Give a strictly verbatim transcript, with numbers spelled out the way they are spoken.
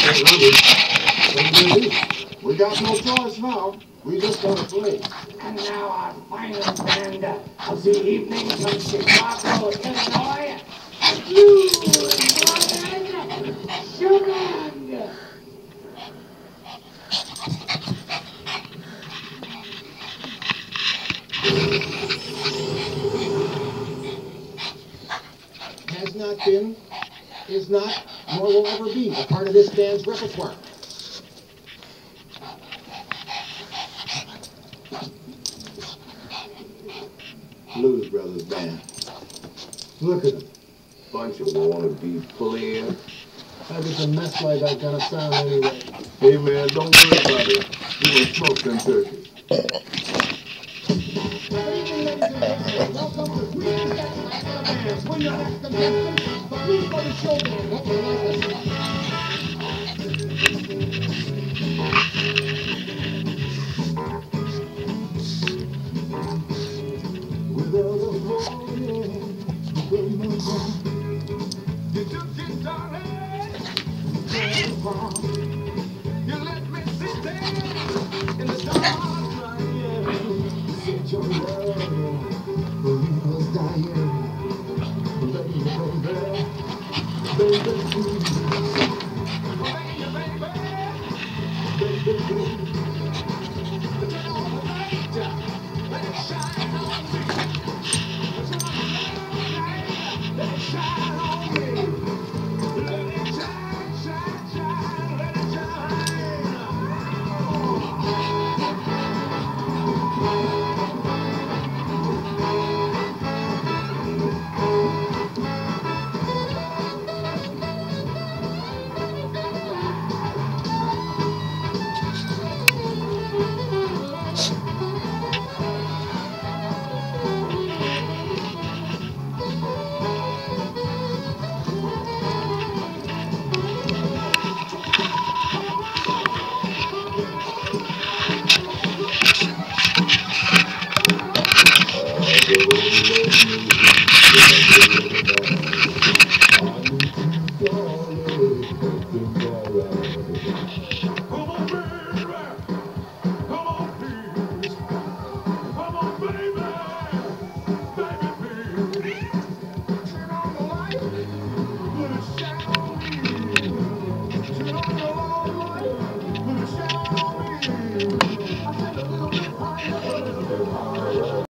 We got no choice now. We just gotta play. And now our final band of the evening from Chicago, Illinois, Blue Morgan Sugar. Has not been, is not, nor will ever be a part of this band's repertoire. Blues Brothers Band. Look at them. Bunch of wannabe players. How does a mess like that gonna sound anyway? Hey man, don't worry about it. You gonna smoke them turkeys. Welcome to Queen's Band. We're not acting handsome, but Blues Brothers Show Band. Hope you like us. You took it, darling. You let me sit there in the dark, crying. Said your love for me was dying. Baby, baby, baby, baby, baby. Turn on the light, let it shine on me. Turn on the light, let it shine on me. Let it shine, shine, shine, let it shine.